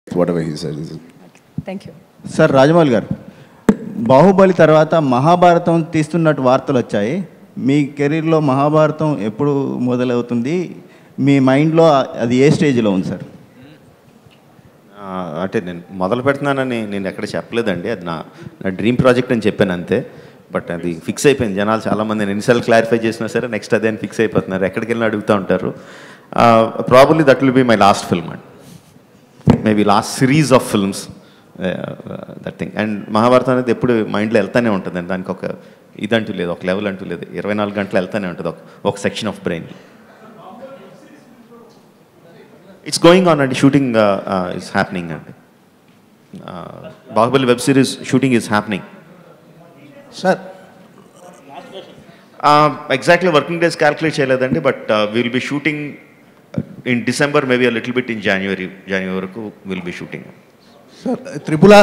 whatever he said. Thank you. Sir Rajamouli garu, Baahubali తర్వాత మహాభారతం తీస్తున్నట్టు వార్తలు వచ్చాయి. మీ కెరీర్లో మహాభారతం ఎప్పుడు మొదలవుతుంది? మీ మైండ్లో అది ఏ స్టేజ్లో ఉంది సార్? అంటే నేను మొదలు పెడుతున్నానని నేను ఎక్కడ చెప్పలేదండి. అది నా డ్రీమ్ ప్రాజెక్ట్ అని చెప్పాను అంతే. బట్ అది ఫిక్స్ అయిపోయింది. జనాలు చాలామంది నేను ఎన్నిసార్లు క్లారిఫై చేసినా సరే నెక్స్ట్ అదే అని ఫిక్స్ అయిపోతున్నారు. ఎక్కడికి వెళ్ళినా అడుగుతూ ఉంటారు. Probably that will be my last film and maybe last series of films, that thing. And Mahabharatam అనేది ఎప్పుడు మైండ్లో వెళ్తూనే ఉంటుందండి. దానికి ఒక ఇదంటూ లేదు, ఒక లెవెల్ అంటూ లేదు. 24 గంటలు వెళ్తూనే ఉంటుంది ఒక section of brain. It's going on అండి. షూటింగ్ ఇస్ హ్యాపెనింగ్ అండి. Baahubali web series shooting is happening. Sir exactly working days calculate చేయలేదండి. But will be shooting in December, maybe a little bit in January వరకు will be shooting. Sir RRR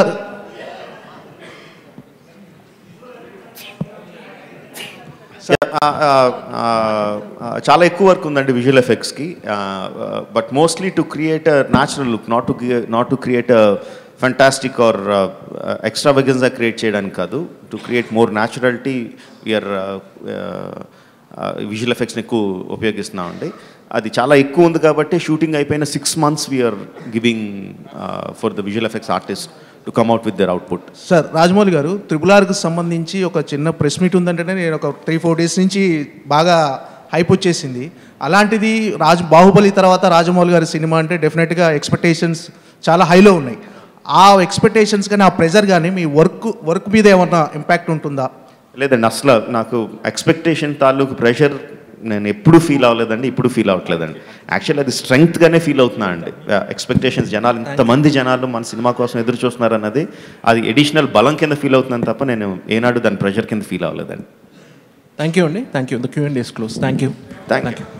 చాలా ఎక్కువ work ఉందండి visual ఎఫెక్ట్స్కి. But mostly to create a natural look, not to create a fantastic or ఎక్స్ట్రావెగెన్స్గా create చేయడానికి కాదు. To create more naturality we are ఎఫెక్ట్స్ని ఎక్కువ ఉపయోగిస్తున్నామండి. అది చాలా ఎక్కువ ఉంది కాబట్టి షూటింగ్ అయిపోయిన 6 months we're giving for the visual effects artist to come out with their output. Sir Rajamouli garu, RRRకి సంబంధించి ఒక చిన్న ప్రెస్ మీట్ ఉందంటేనే నేను ఒక 3-4 days నుంచి బాగా హైప్ వచ్చేసింది. అలాంటిది బాహుబలి తర్వాత రాజమౌళి గారి సినిమా అంటే డెఫినెట్గా ఎక్స్పెక్టేషన్స్ చాలా హైలో ఉన్నాయి. ఆ ఎక్స్పెక్టేషన్స్ కానీ ఆ ప్రెజర్ కానీ మీ వర్క్ మీద ఏమన్నా ఇంపాక్ట్ ఉంటుందా? లేదండి, అసలు నాకు ఎక్స్పెక్టేషన్ తాలూకు ప్రెషర్ నేను ఎప్పుడు ఫీల్ అవ్వలేదండి, ఇప్పుడు ఫీల్ అవ్వట్లేదండి. యాక్చువల్లీ అది స్ట్రెంగ్త్గానే ఫీల్ అవుతున్నా అండి. ఎక్స్పెక్టేషన్స్ జనాలు, ఇంతమంది జనాలు మన సినిమా కోసం ఎదురు చూస్తున్నారు అన్నది అది ఎడిషనల్ బలం కింద ఫీల్ అవుతున్నాను తప్ప నేను ఏనాడు దాని ప్రెషర్ కింద ఫీల్ అవ్వలేదండి. థ్యాంక్ యూ అండి. Thank you. The Q&A is closed. Thank you. Thank you.